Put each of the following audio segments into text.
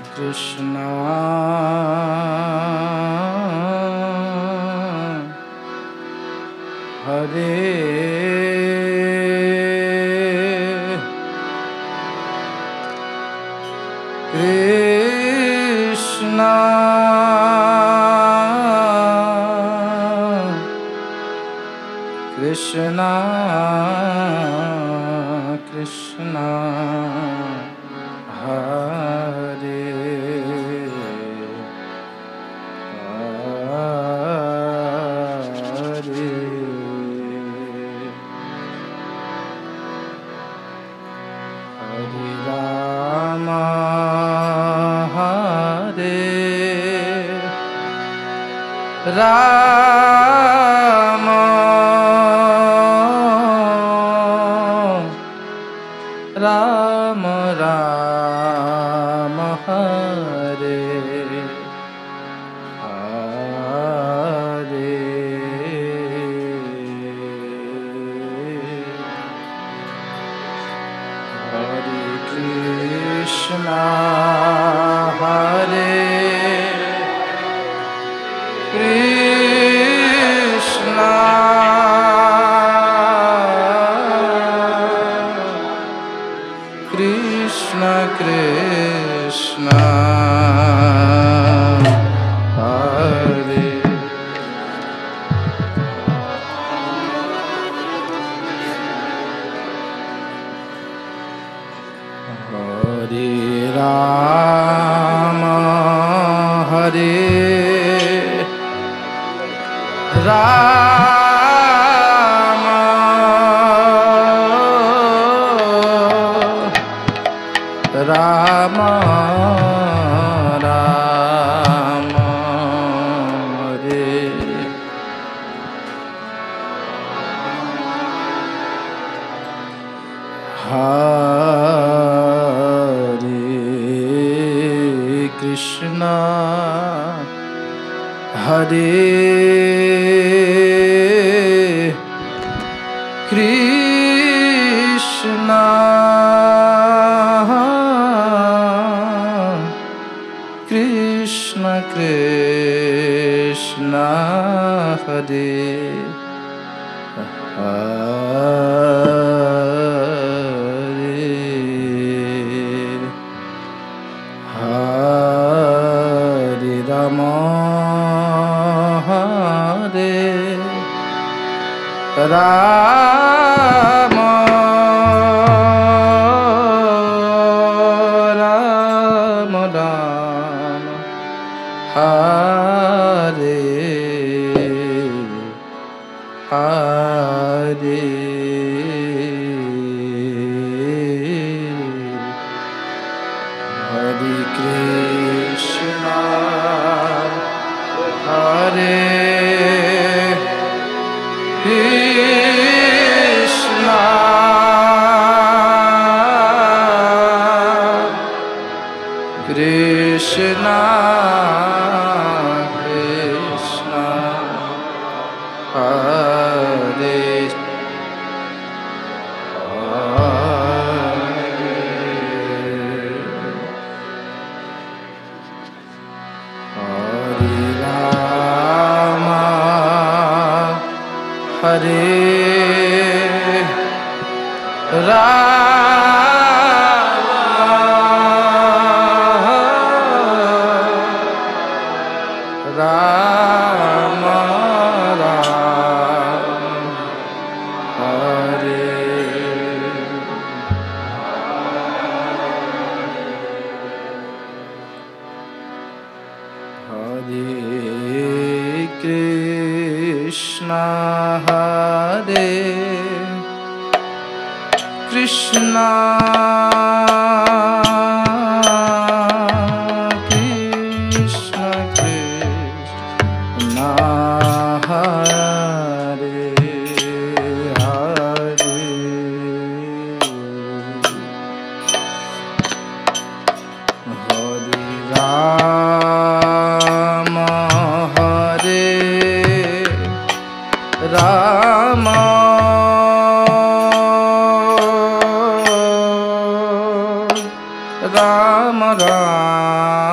Krishna Hare Krishna Krishna Krishna Hare Hare Hare Rama Hare Rama Rama Rama Hare Hare Hare Krishna Hare Krishna Krishna Krishna Hare Hare Rama Hare Rama Rama Rama Hare Hare Krishna Hare Krishna Krishna Krishna Hare Hare Hare Rama Hare Rama Rama Rama Hare Hare Hare Krishna Hare Krishna Krishna Krishna Hare Hare Rama Rama Hare Hare Krishna Hare Krishna Krishna Krishna Hare Hare Hare Rama Hare Rama Rama Rama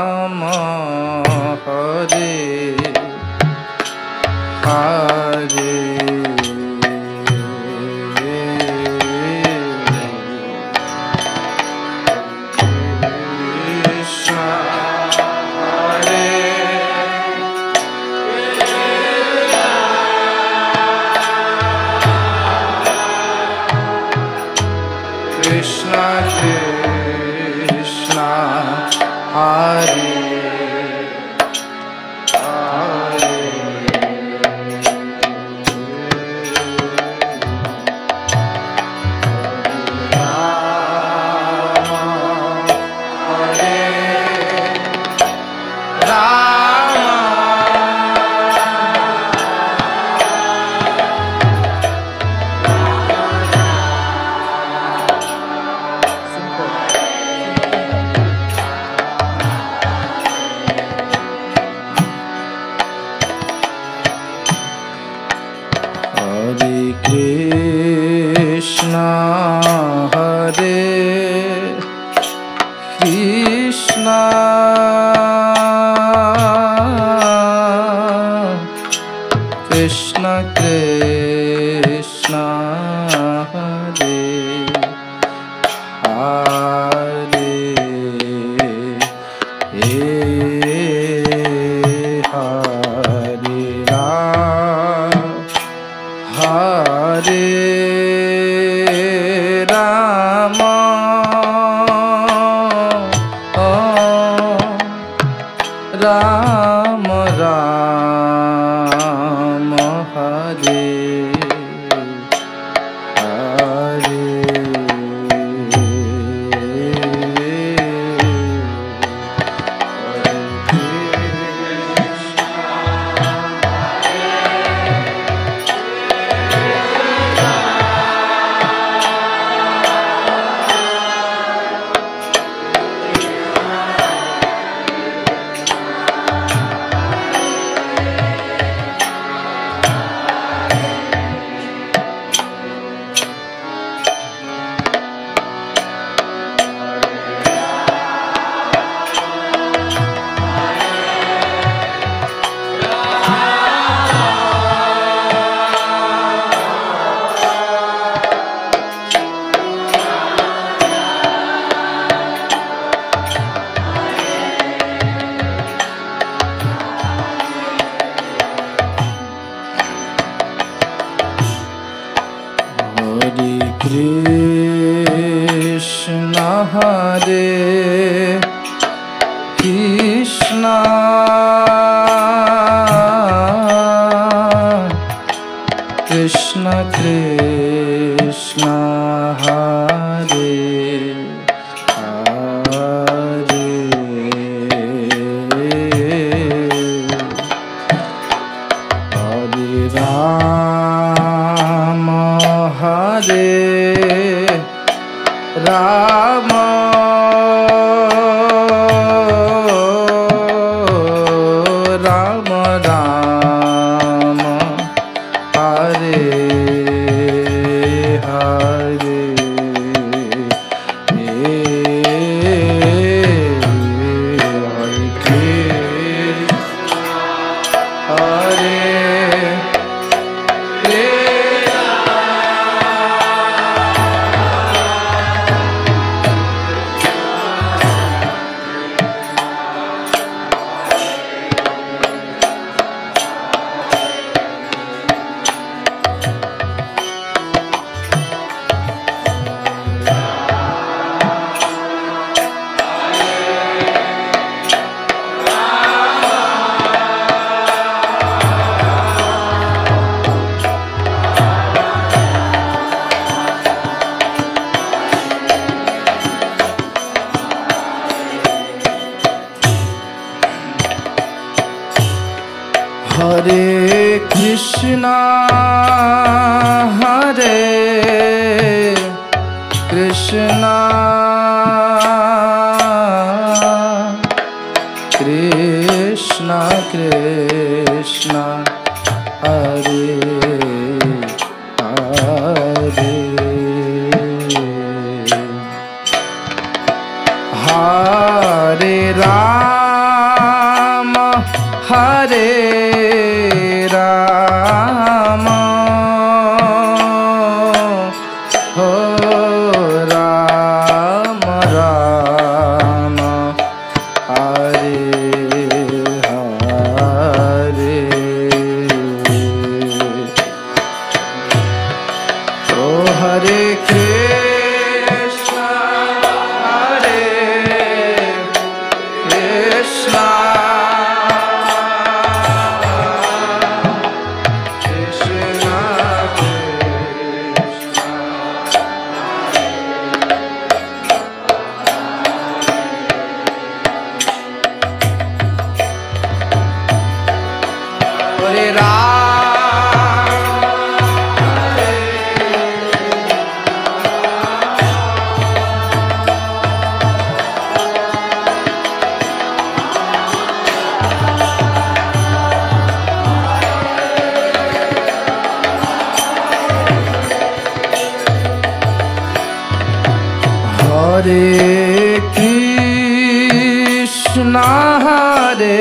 Hare Krishna, Hare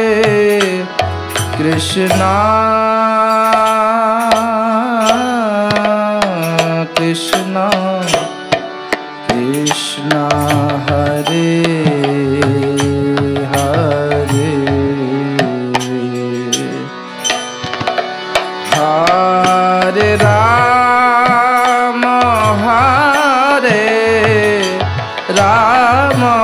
Krishna, Krishna Krishna, Hare Hare, Hare Rama, Hare Rama,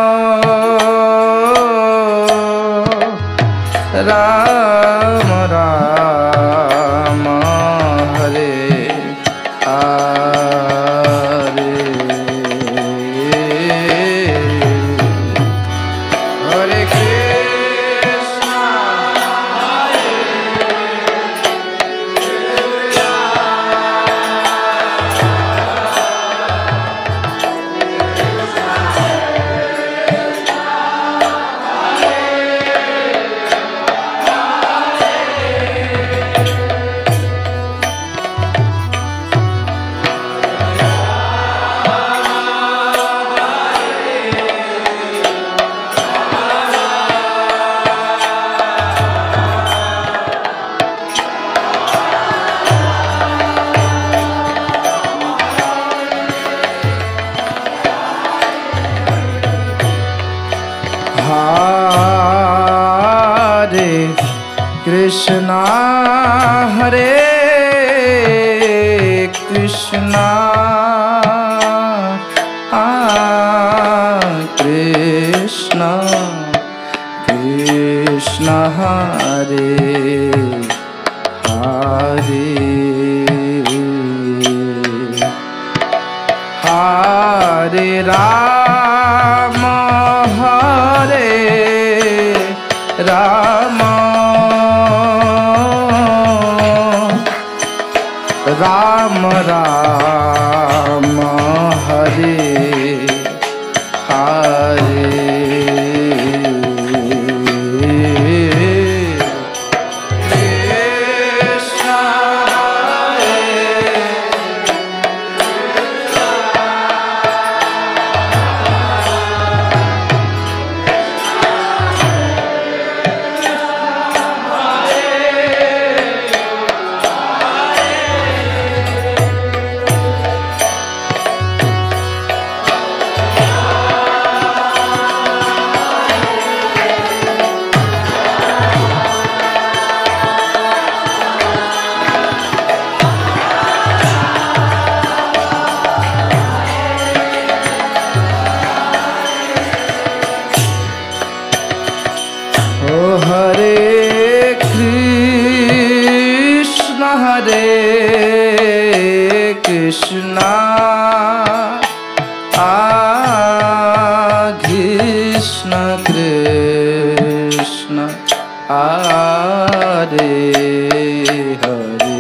Rama Rama, Hare Hare, Hare Krishna, Hare Krishna, Krishna Krishna, Hare Hare, Hare Rama, Hare Rama, Rama Rama, Hare Hare, Krishna, Krishna, Krishna Krishna, Hare Hare,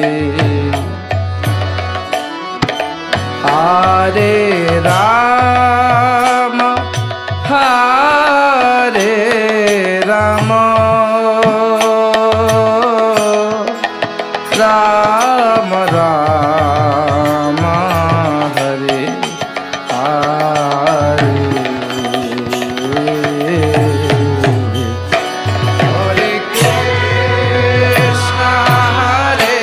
Hare Rama, Hare Rama, Rama Rama, Hare Hare, Hare Krishna, Hare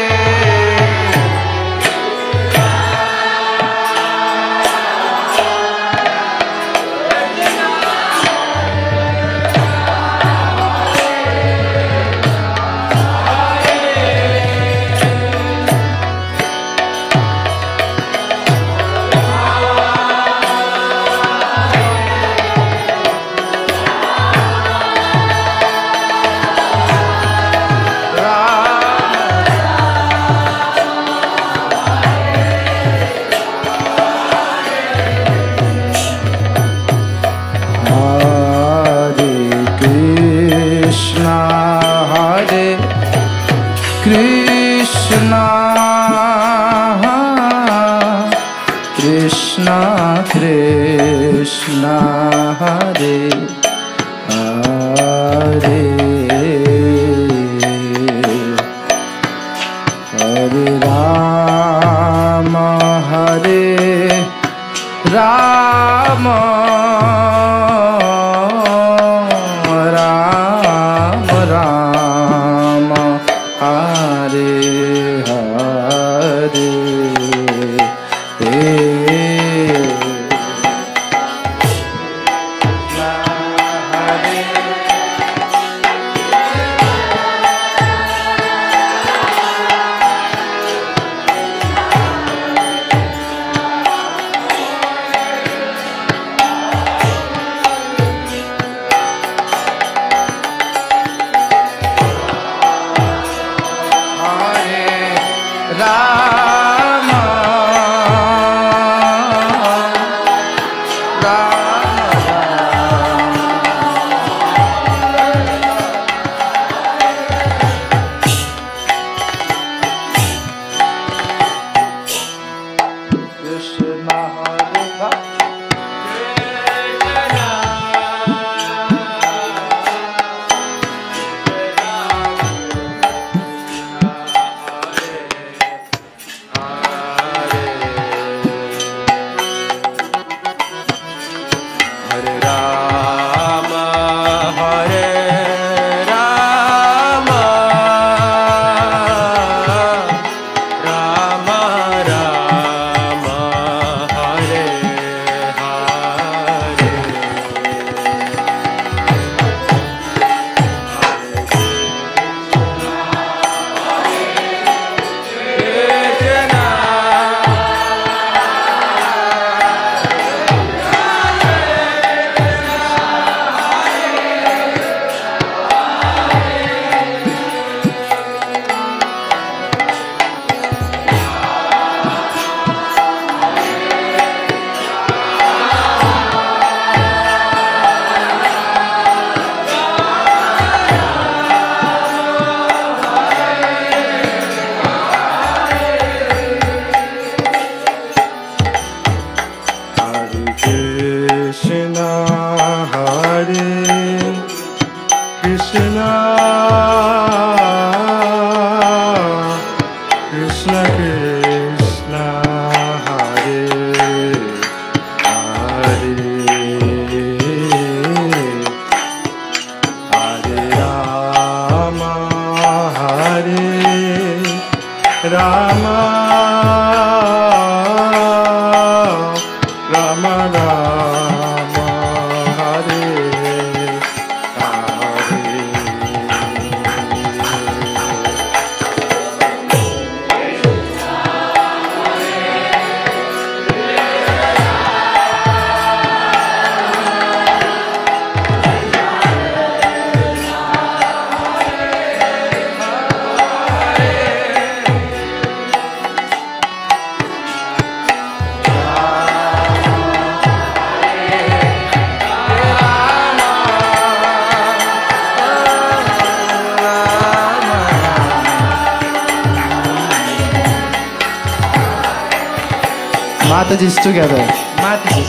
Krishna, Krishna Krishna, Hare Hare, Hare Rama, Hare Rama, Hare Hare Mataji's together. Mataji's.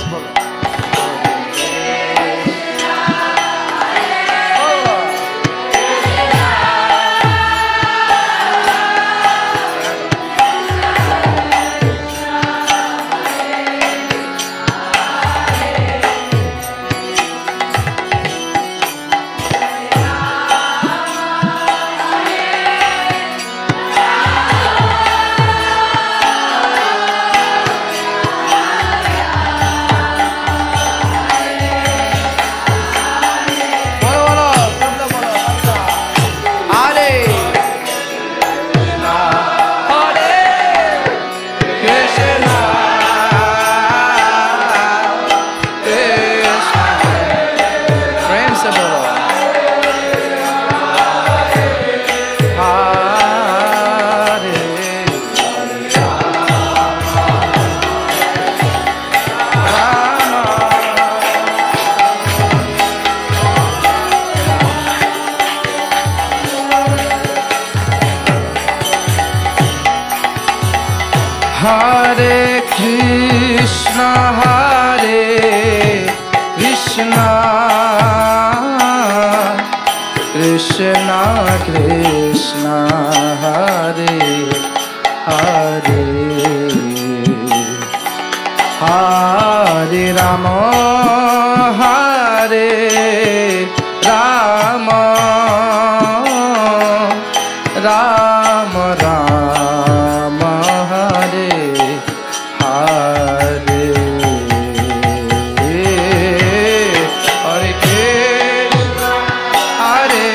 Hare Krishna, Krishna Krishna, Hare Hare, Hare Rama, Hare Rama, Ram Ram Hare Hare Hare Krishna हरे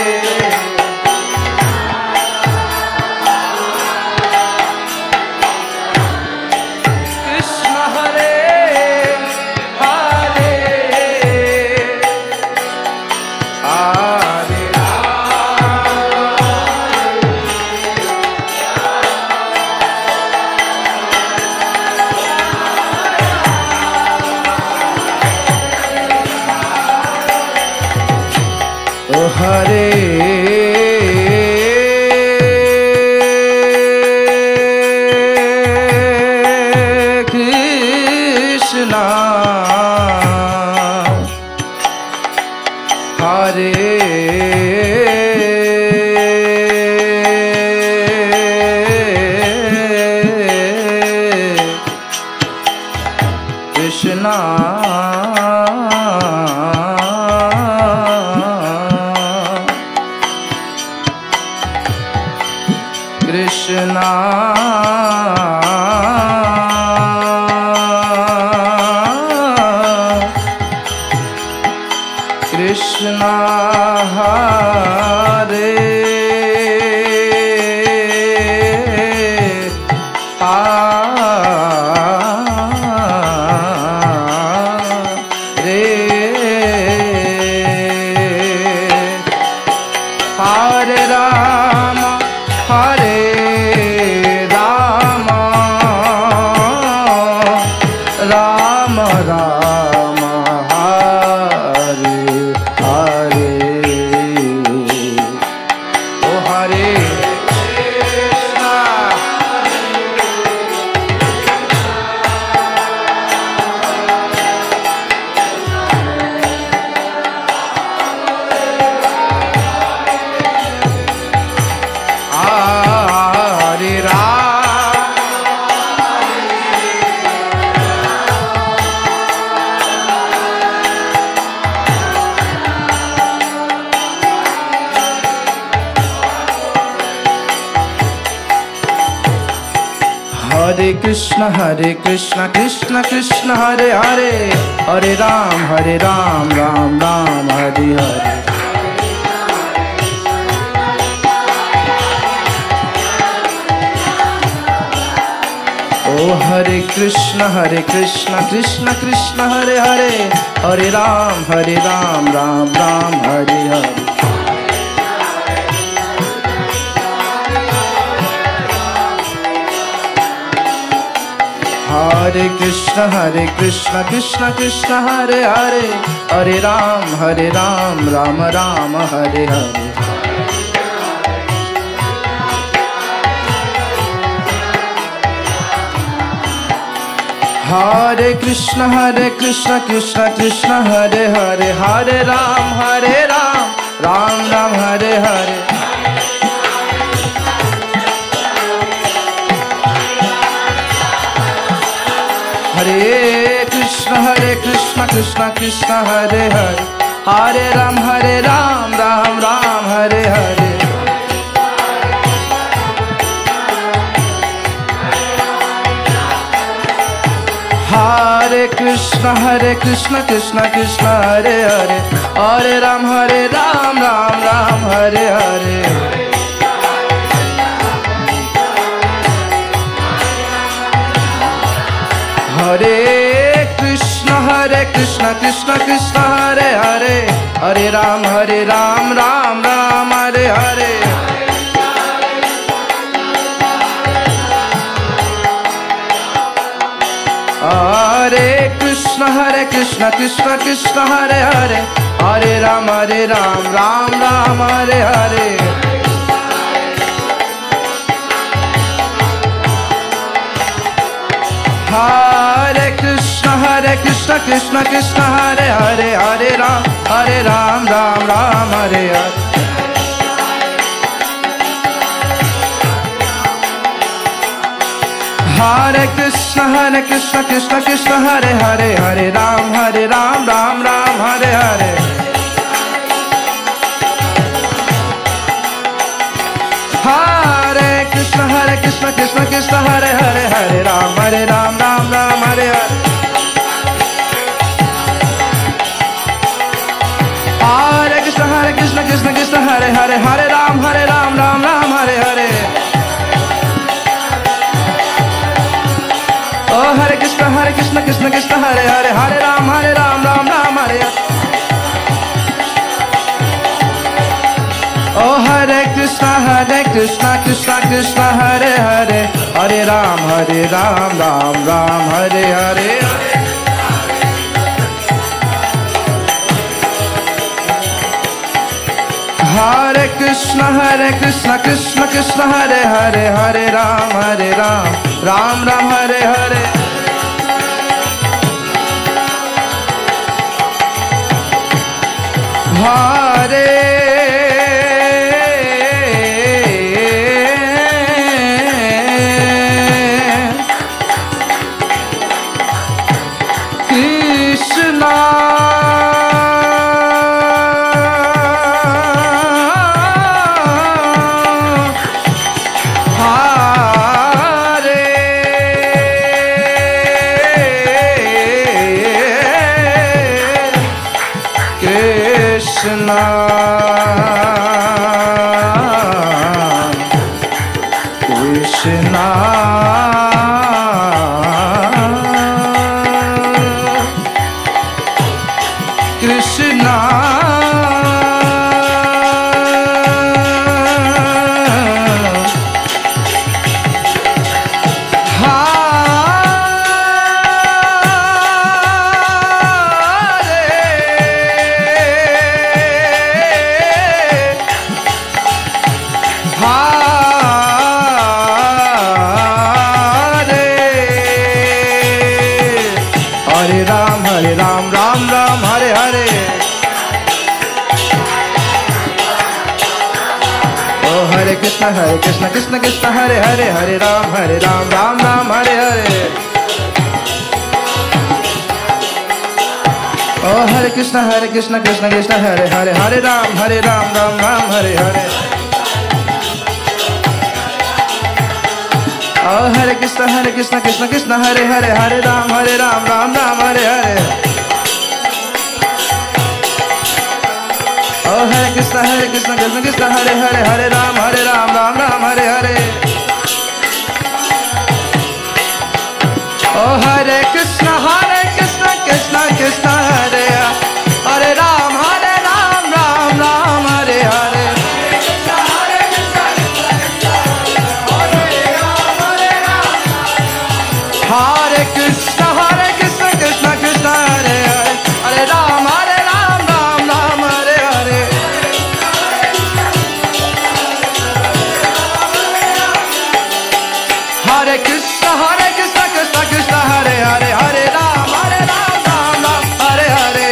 कृष्ण हरे हरे हरे हरे कृष्णा हरे कृष्णा कृष्णा कृष्णा हरे हरे राम हरे राम राम राम हरे हरे ओ हरे कृष्णा हरे राम हरे कृष्ण कृष्ण कृष्ण हरे हरे हरे राम राम राम हरे हरे ओ हरे Krishna Krishna Krishna Hare Hare Hare Ram Ram Ram Hare Hare Hare Krishna Krishna Krishna Hare Hare Hare Ram Ram Ram Hare Hare Hare Krishna Krishna Krishna Hare Hare Hare Ram Ram Ram Hare Hare Hare Krishna Krishna Krishna Hare Hare Hare Ram Ram Ram Hare Hare Hare Krishna Krishna Krishna Hare Hare Hare Ram Ram Ram Hare Hare Hare Krishna Krishna Krishna Hare Hare Hare Ram Ram Ram Hare Hare Hare Krishna Krishna Krishna Hare Hare Hare Ram Ram Ram Hare Hare Hare Krishna Krishna Krishna Hare Hare Hare Ram Ram Ram Hare Hare Hare Krishna Krishna Krishna Hare Hare Hare Ram Ram Ram Hare Hare Hare Krishna Krishna Krishna Hare Hare Hare Ram Ram Ram Hare Hare. Hare Krishna Krishna Krishna Hare Hare Hare Ram Ram Ram Hare Hare. Oh Hare Krishna Krishna Krishna Hare Hare Hare Ram Ram Ram Hare Hare. Oh Hare Krishna Krishna Krishna Hare Hare Hare Ram Ram Ram Hare Hare. Hare Krishna Krishna Krishna Hare Hare Hare Ram Ram Ram Hare Hare. Hare Krishna Krishna Hare Hare Hare Ram Ram Ram Hare Hare. Oh Hare Krishna Krishna Krishna Hare Hare Hare Ram Ram Ram Hare Hare. Oh Hare Krishna Krishna Krishna Hare Hare Hare Ram Ram Ram Hare Hare. Oh Hare Krishna Krishna Hare Hare Hare Ram Ram Ram Hare Hare. Oh Hare Krishna Krishna Krishna Hare Hare Ram Ram Ram Hare Hare. Hare Krishna Krishna Krishna Hare Hare Ram Ram Ram Hare Hare. Hare Krishna Krishna Krishna Hare Hare Hare Ram Ram Hare Hare.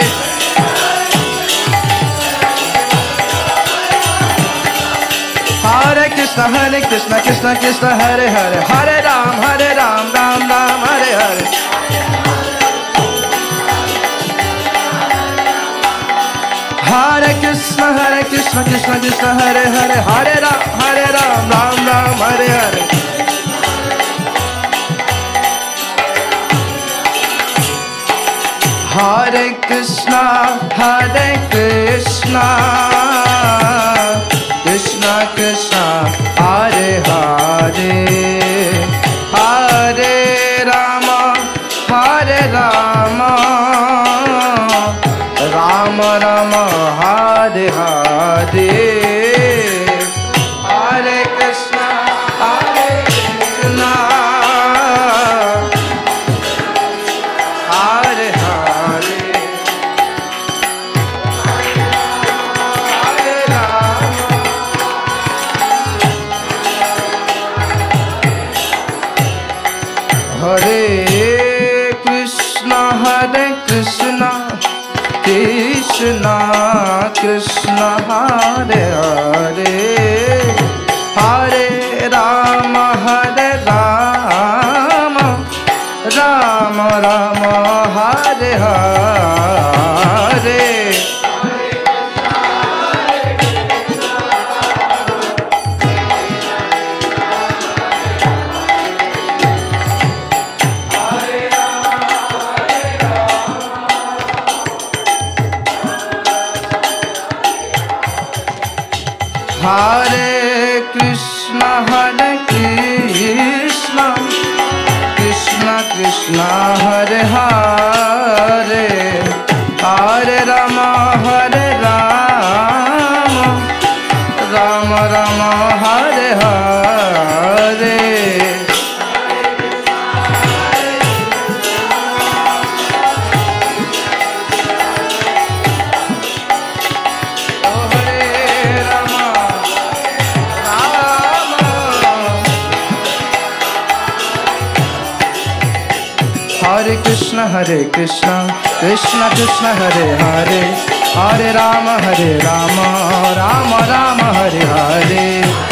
Hare Krishna Krishna Krishna Hare Hare Hare Ram Ram Hare Hare. Hare Krishna Krishna Hare Hare Hare Ram Ram Hare Hare. Hare Krishna Krishna Krishna Hare Hare Hare Rama Rama Rama Hare Hare. Hare Krishna Hare Hare Hare Hare Krishna Krishna Krishna Hare Hare Hare Rama Rama Rama Hare Hare. Krishna Krishna Krishna Hare Hare, हरे राम राम राम हरे हरे।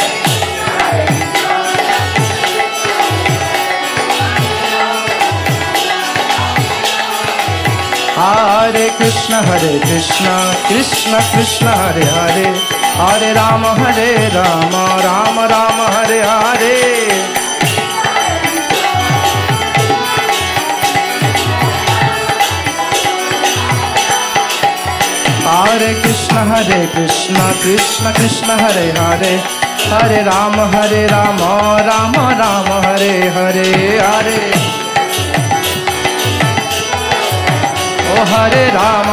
हरे कृष्ण कृष्ण कृष्ण हरे हरे, हरे राम राम राम हरे हरे। हरे कृष्ण कृष्ण कृष्ण हरे हरे, हरे राम राम राम हरे हरे हरे। ओ हरे राम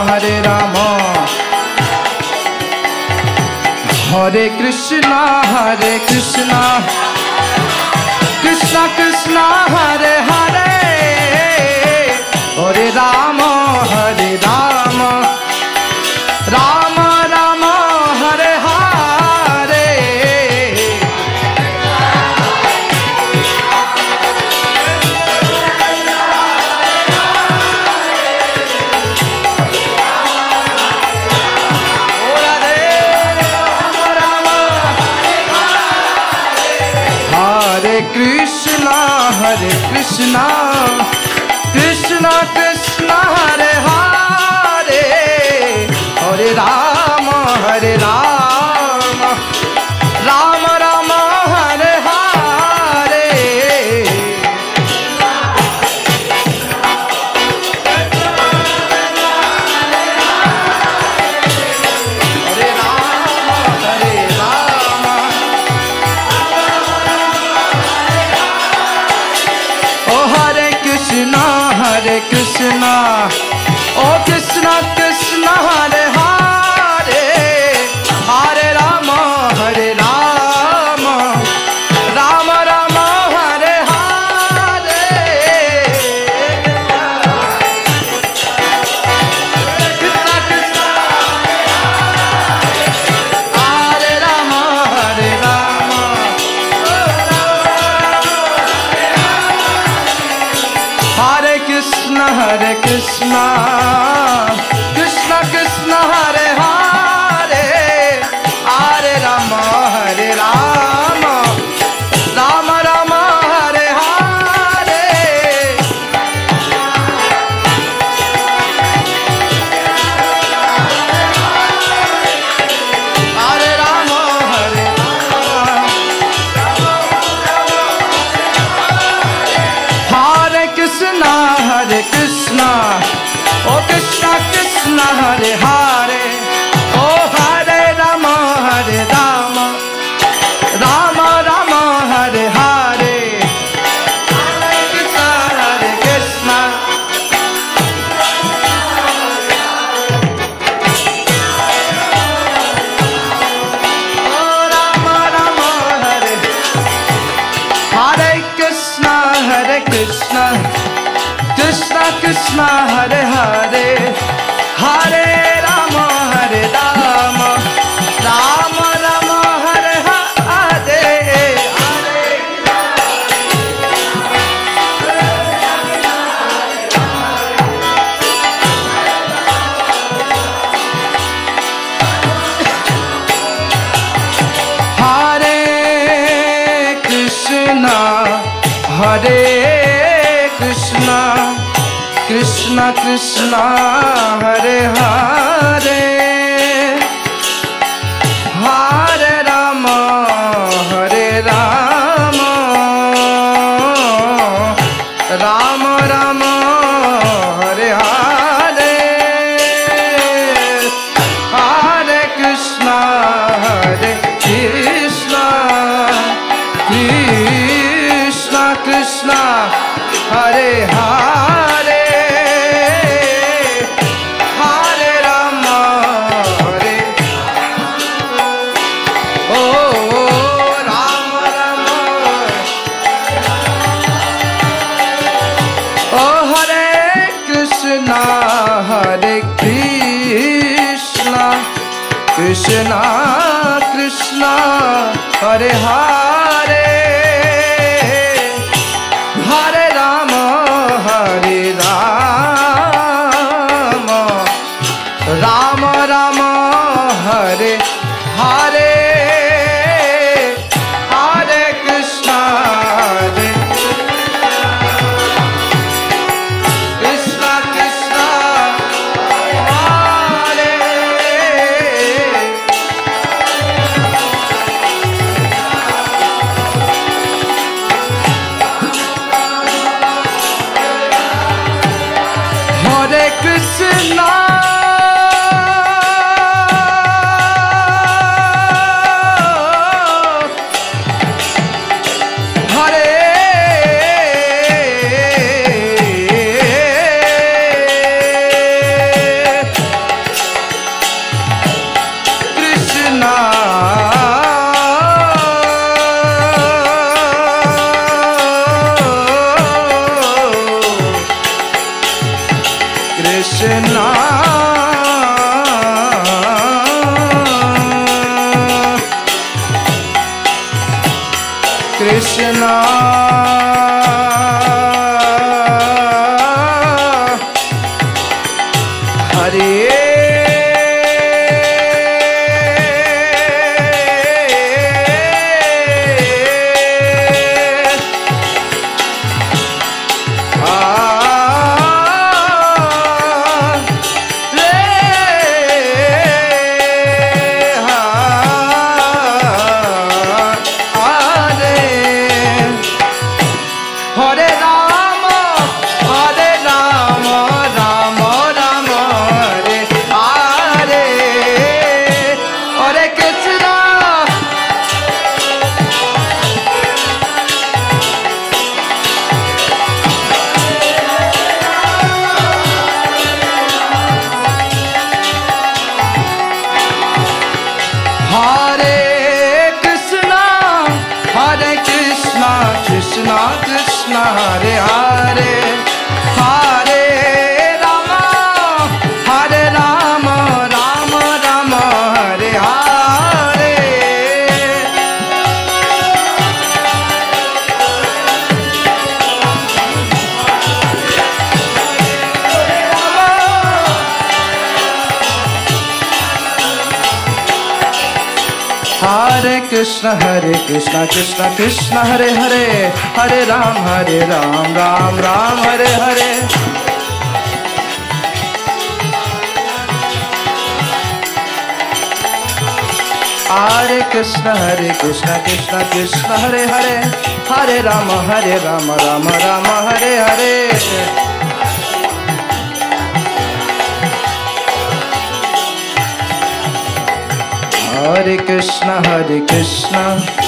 हरे कृष्णा कृष्ण कृष्ण हरे हरे, हरे राम राम राम हरे हरे। हरे कृष्ण कृष्ण कृष्ण हरे हरे, हरे राम राम राम हरे हरे। हरे राम ओ हरे कृष्णा ओ कृष्ण कृष्ण हरे हरे, हरे राम राम राम हरे हरे। कृष्ण कृष्ण हरे राम हरे कृष्ण कृष्ण कृष्ण हरे हरे, हरे राम राम राम हरे हरे। हरे राम हरे कृष्ण ओ कृष्ण कृष्ण हरे हरे, ओ हरे राम राम राम हरे हरे। हरे कृष्ण ओ राम राम हरे, हरे कृष्ण कृष्ण कृष्ण हरे हरे, हरे राम राम राम हरे हरे। हरे कृष्ण कृष्ण कृष्ण हरे हरे, हरे राम राम राम हरे हरे। हरे कृष्ण कृष्ण कृष्ण हरे हरे, हरे राम ओ राम ओ हरे कृष्ण कृष्ण कृष्ण हरे हरे, हरे Ram Krishna Hare Krishna Krishna Hare Hare Hare Rama Hare Rama Rama Rama Hare Hare Hare Krishna Krishna Krishna Hare Hare Hare Ram Ram Ram Hare Hare Hare Krishna Krishna Krishna Hare Hare Hare Ram Ram Ram Hare Hare Hare Krishna Krishna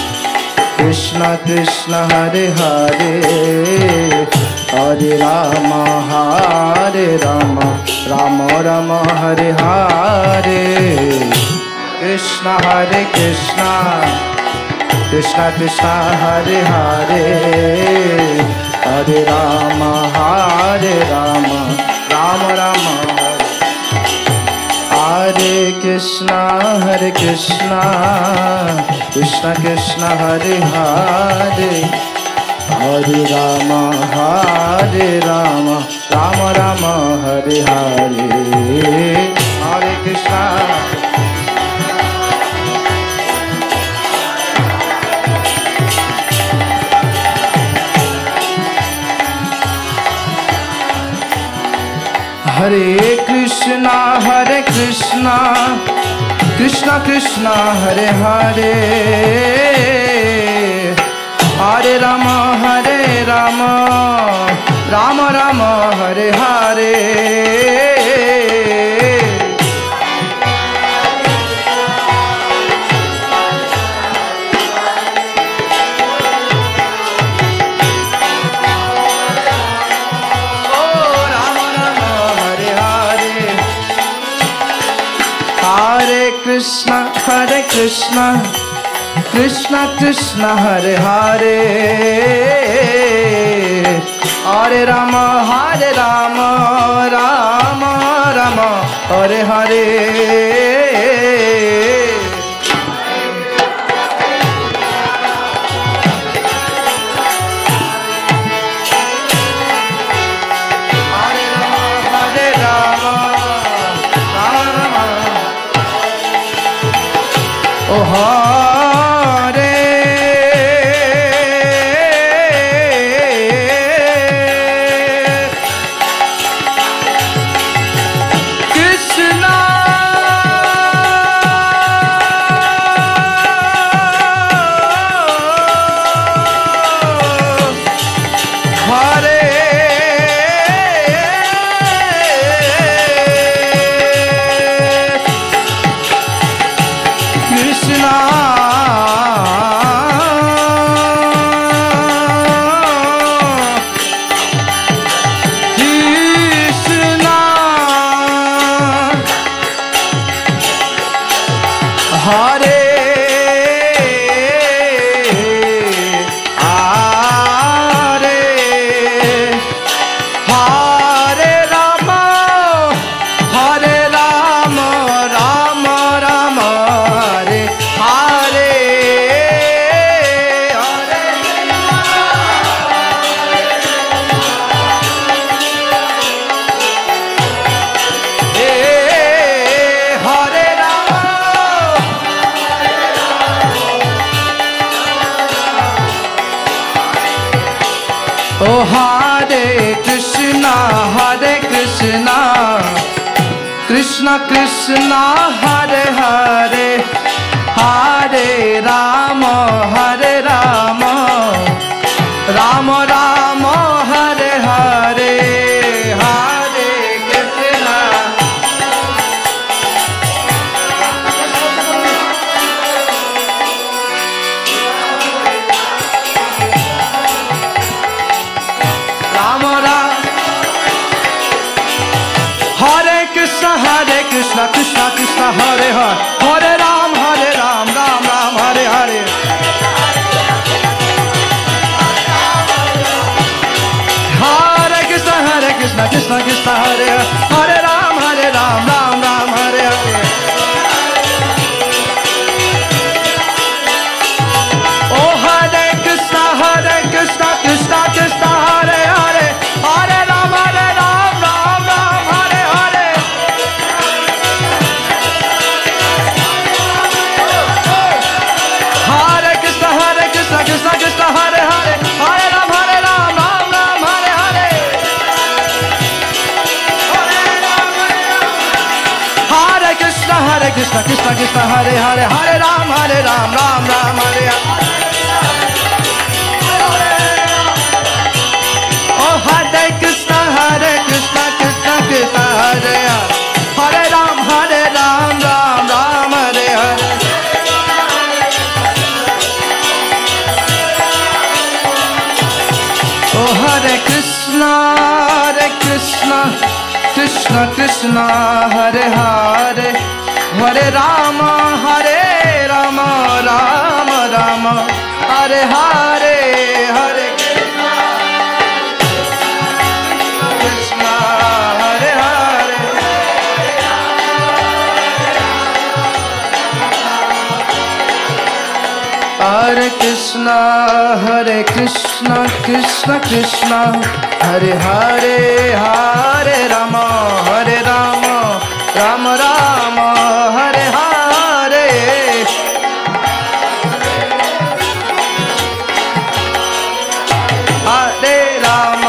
Krishna Hare Hare Hare Rama Rama Rama Hare Hare Krishna Krishna Krishna Hare Hare Hare Rama Rama Rama Hare Krishna Krishna Krishna Hare Hare Hare Rama Rama Rama Hare Hare Hare Krishna Hare Krishna Krishna Krishna Hare Hare Hare Rama Rama Rama Hare Hare Krishna Krishna Hare Hare Hare Rama Rama Rama Hare Hare Oh Hare Krishna ओ हरे कृष्णा कृष्ण कृष्ण हरे हरे हरे राम राम राम हरे हरे हरे कृष्णा। राम राम हरे कृष्ण कृष्ण कृष्ण हरे हरे राम राम राम हरे हरे। हरे कृष्ण कृष्ण कृष्ण हरे राम राम राम हरे हरे। ओ हरे कृष्ण कृष्ण कृष्ण हरे हरे हरे राम राम राम हरे हरे। हरे कृष्ण कृष्ण कृष्ण हरे हरे हरे राम राम राम हरे हरे। हरे कृष्ण कृष्ण हरे हरे हरे राम राम राम हरे हरे। ओ हरे कृष्ण कृष्ण कृष्ण हरे हरे राम राम राम हरे हरे। ओ हरे कृष्ण कृष्ण कृष्ण हरे हरे हरे राम राम राम हरे हरे। हरे कृष्ण हरे हरे हरे कृष्ण कृष्ण कृष्ण हरे हरे हरे राम राम राम हरे हरे। हरे राम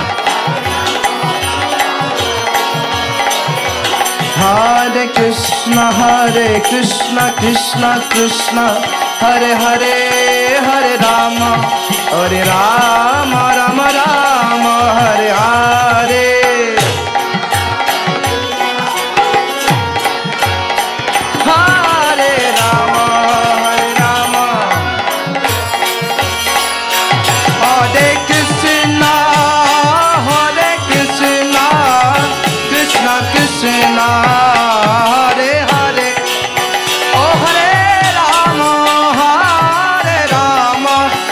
हरे कृष्ण कृष्ण कृष्ण हरे हरे हरे राम राम राम हरे हरे। हरे राम हरे कृष्ण कृष्ण कृष्ण हरे हरे। ओ हरे राम राम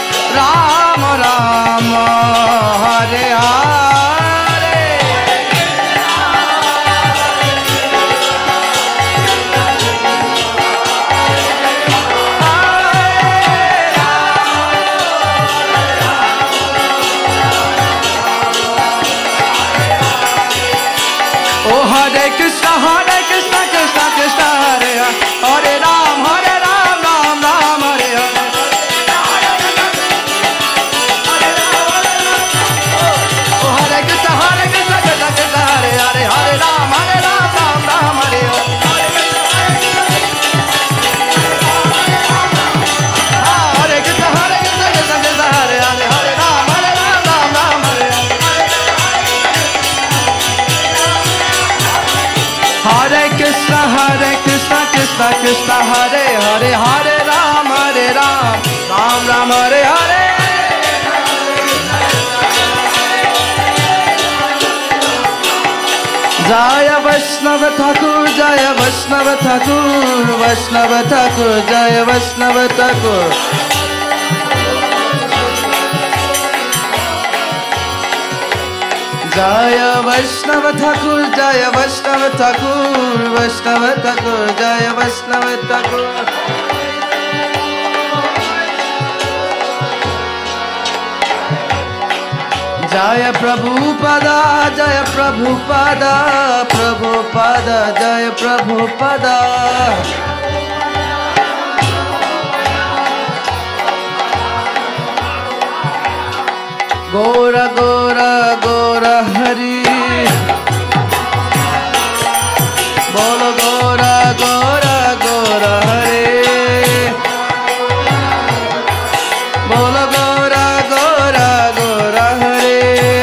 राम हरे हरे। ओ हरे कृष्ण कृष्ण कृष्ण हरे हरे राम राम राम हरे हरे। ओ हरे कृष्ण कृष्ण कृष्ण हरे हरे राम राम हरे हरे। हरे कृष्ण कृष्ण कृष्ण हरे हरे राम राम हरे हरे। हरे कृष्ण कृष्ण कृष्ण हरे हरे हरे राम राम हरे हरे। जय वैष्णव ठाकुर जय वैष्णव ठाकुर जय वैष्णव ठाकुर। जय वैष्णव ठाकुर जय वैष्णव ठाकुर जय वैष्णव ठाकुर। जय प्रभुपादा जय प्रभुपादा जय Prabhupada. Gora Gora Gora Hari Bolo Gora Gora Gora Hari Bolo Gora Gora Gora Hari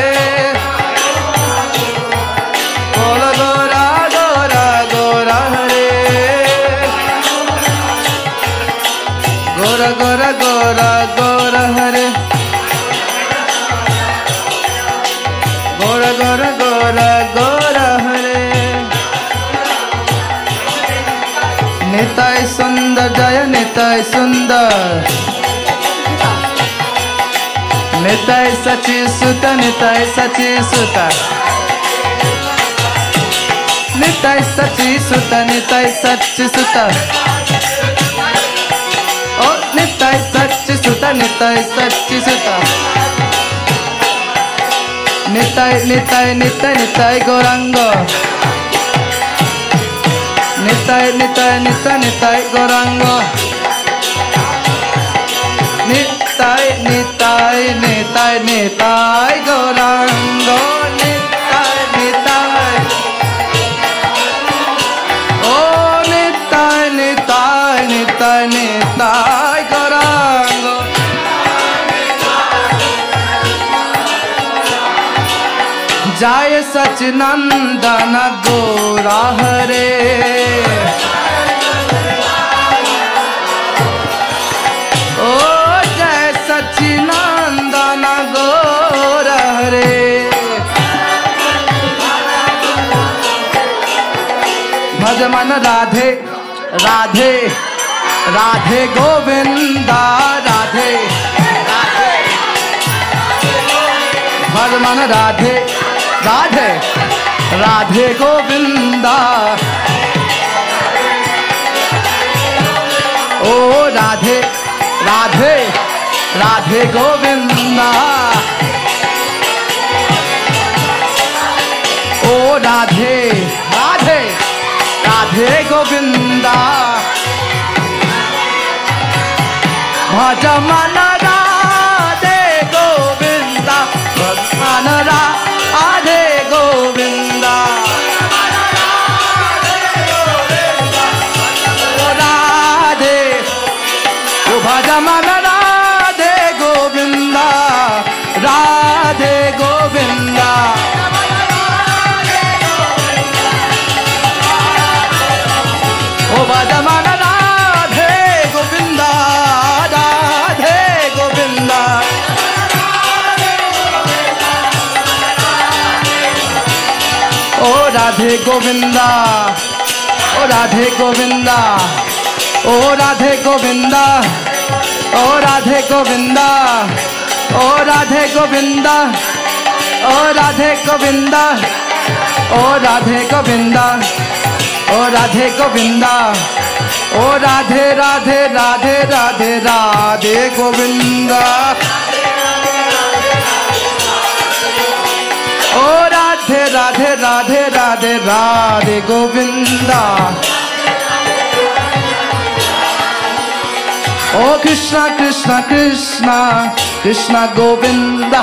Bolo Gora Gora Gora Hari Gora Gora Gora Gora Hari Gora Gora Gora Gora Hare Nitai Sundar Jaya Nitai Sundar Nitai Sachi Sutta Nitai Sachi Sutta Nitai Sachi Sutta Nitai Sachi Sutta Oh Nitai Sachi Sutta Nitai Sachi Sutta Nitai Nitai Nitai Nitai Gauranga Nitai Nitai Nitai Nitai Gauranga Nitai Nitai Nitai Nitai Gauranga Nitai Nitai Oh Nitai Nitai Nitai Nitai Gauranga Jai Sachinandana Gora Hare Oh Jai Sachinandana Gora Hare Bhajaman Radhe Radhe Radhe Govinda Radhe Radhe Bhajaman Radhe Radhe Radhe Govinda Oh Radhe Radhe Radhe Govinda Oh Radhe Radhe Radhe Govinda Bhajamana Radhe Govinda Bhajamana Radhe Govinda Radhe O Bhajamana Radhe Govinda Radhe Govinda O Bhajamana Radhe Govinda Radhe Govinda Oh Radhe Govinda Oh Radhe Govinda Oh Radhe Govinda Oh Radhe Govinda Oh Radhe Govinda Oh Radhe Govinda Oh Radhe Govinda Oh Radhe Govinda Oh Radhe Radhe Radhe Radhe Radhe Govinda Oh Radhe Radhe Radhe Radhe Radhe Govinda Oh Krishna Krishna Krishna Krishna Govinda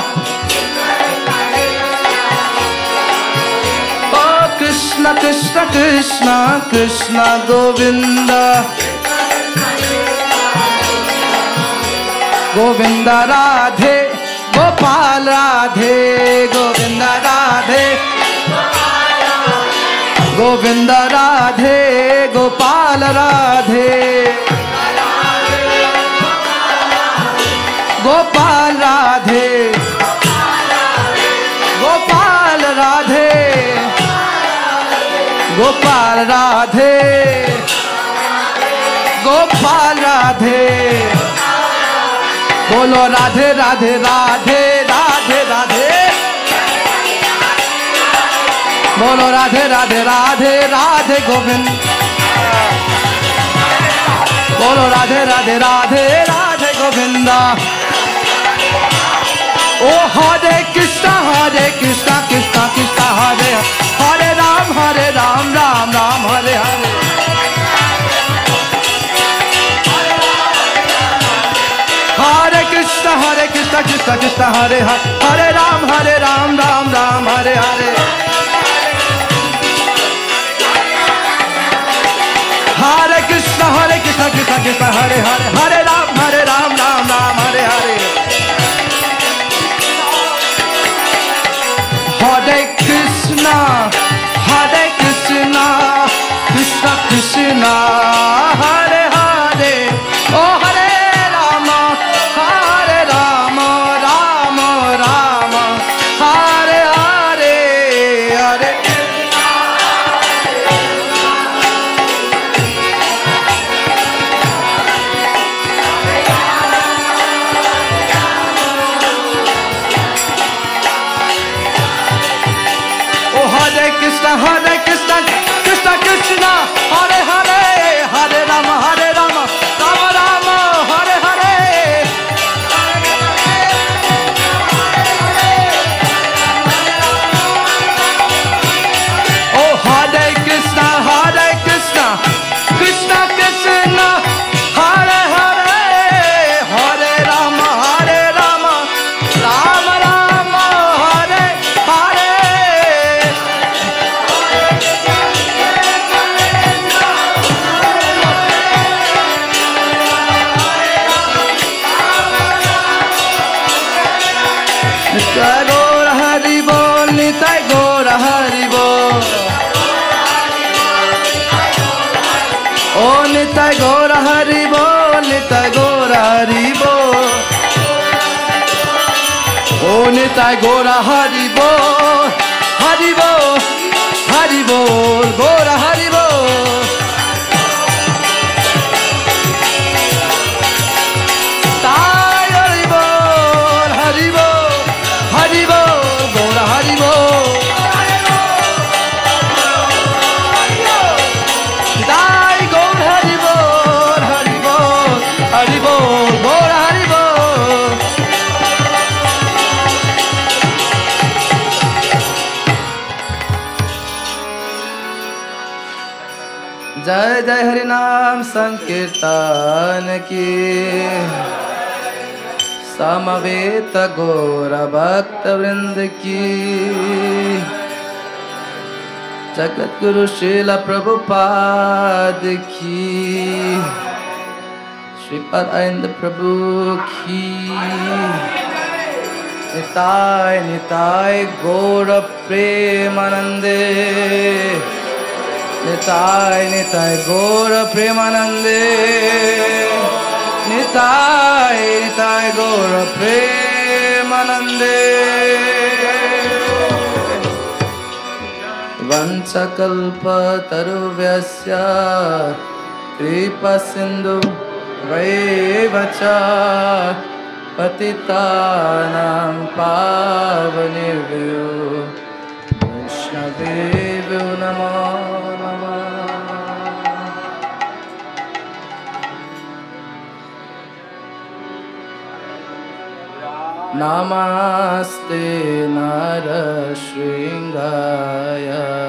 Oh Krishna Krishna Krishna Krishna Govinda Govinda Radhe Gopal Radhe Govinda Radhe Govinda Radhe Gopal Radhe Gopal Radhe Gopal Radhe Gopal Radhe Gopal Radhe Bolo Radhe Radhe Radhe Radhe Radhe Bolo Radhe Radhe Radhe Radhe Govind Bolo Radhe Radhe Radhe Radhe Govinda Oh Hare Krishna Krishna Krishna Hare Hare Ram Ram Ram Hare Hare Hare Krishna Krishna Krishna Hare Hare Hare Ram Ram Ram Hare Hare Hare Krishna Krishna Krishna Hare Hare Hare Ram Ram Ram Hare Hare Hare Krishna Krishna Krishna Hare Hare Oh Hare Rama Rama Rama Hare Hare Hare Oh Hare Krishna Krishna Krishna Hare Hare Hare Rama Rama Rama Hare Hare Oh Hare Krishna Krishna Krishna Hare Hare Hare Rama Rama Rama Hare Hare Nitai Gaur Hari Bol, Nitai Gaur Hari Bol. Oh Nitai Gaur Hari Bol, Nitai Gaur Hari Bol. Oh Nitai Gaur Hari Bol, Hari Bol, Hari Bol, Gaur Hari Bol. Tai Hari Bol, Hari Bol. Hari Bol, Gaur Hari Bol. Dai Gaur Hari Bol, Hari Bol, Hari Bol, Gaur Hari Bol. जय जय हरि नाम संकीर्तन की समवेत गौर भक्त वृंद की जगत गुरु श्रील प्रभुपाद की श्रीपद आनंद प्रभु की निताय निताय गौर प्रेमानंदे निताय निताय गौर प्रेमानंदे निताय निताय गौर प्रेमानंदे वंशकल्पतरुभ्यश्च कृपा सिन्धु वैवच पतितानां पावनेभ्यो वैष्णवेभ्यो नमो नमः। नमस्ते नरसिंहाय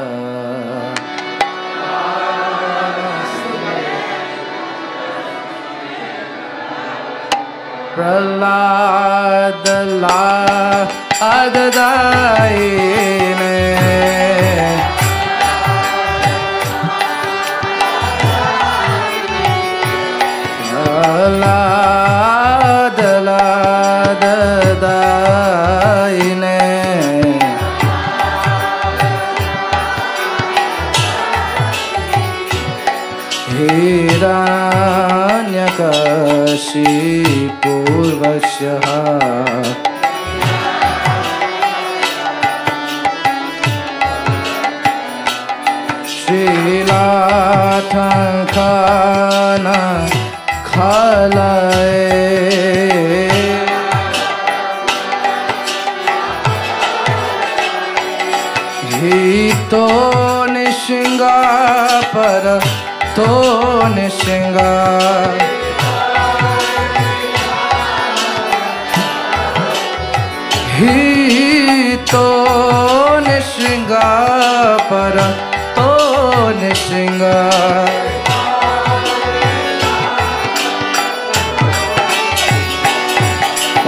प्रह्लाददायिने प्रह्लाददायिने हिरण्यकशिपूर्वशः श्रीलाठङ्कन खलये हितो निशिंगा पर तो निशिंगा हितो निशिंगा पर तो निशिंगा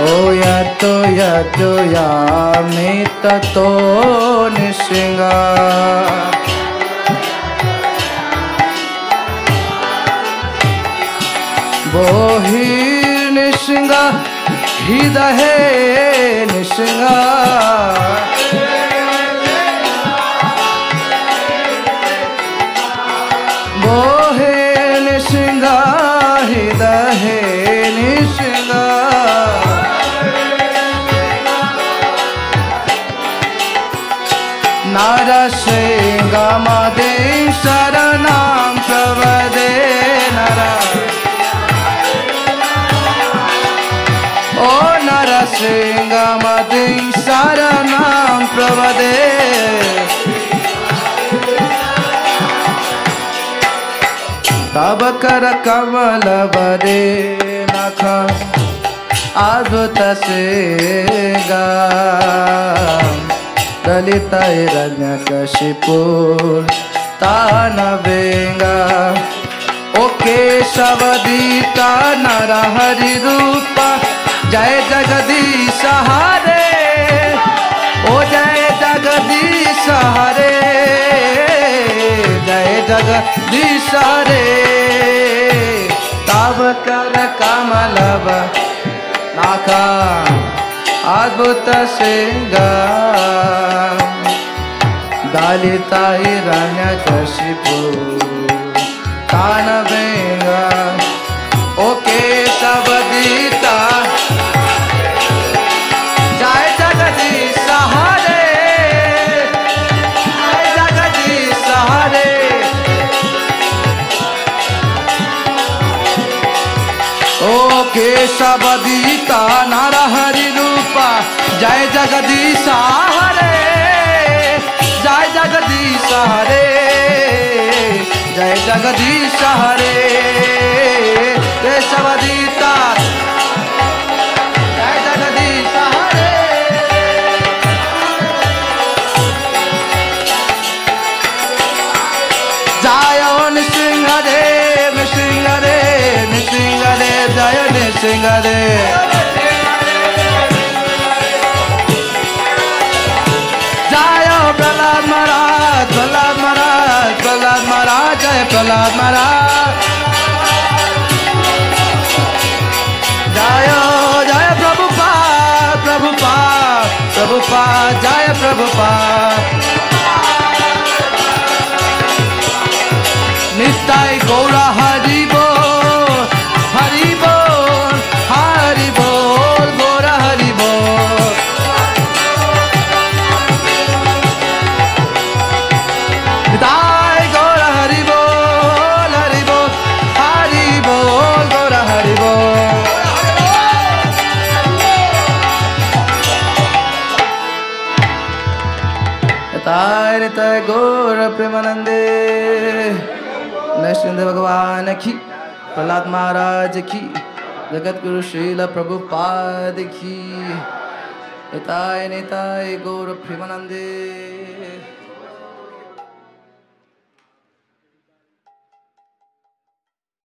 यतो यतो यामि ततो निस्सिंगा निस्सिंगा हृदय निस्सिंगा निस्सिंगा हृदय निस्सिंगा नरसिंगा मदे शरणं प्रवदे नरा नरसिंह मदि शरणं प्रवदे तब कर कमल बदे नख अद्भुत सिंगा दलित हिरण्यकशिपु तानवेंगा ओ केशवदीता नरहरि रूप जय जगदीश हरे ओ जय जगदीश हरे जय जगदीश हरे तब कर कमल नाका अद्भुत सिंगा दलिता हिरण्यकशिपु तानवेंगा ओ केशवदीता जय जगदीश हरे जय जगदीश हरे ओ केशवदीता नरहरि रूपा जय जगदीश हरे जय जगदीश हरे जय जगदीश हरे केशवदीता जय जगदीश हरे जय नृसिंह देव नृसिंह देव नृसिंह देव जय नृसिंह देव जय प्रहलाद महाराज प्रहलाद महाराज प्रहलाद महाराज जय प्रहलाद महाराज जय जय प्रभुपाद प्रभुपाद प्रभुपाद जय प्रभुपाद नित्य गौर हरि बोल हरि बोल हरि बोल गौर हरि बोल नित्य गौर हरि बोल हरि बोल हरि बोल गौर हरि बोल नित्य गौर प्रेमानंदे नृसिंह भगवान की प्रहलाद महाराज की जगत गुरु श्रील प्रभुपाद की निताय निताय गौर प्रेमानंदे।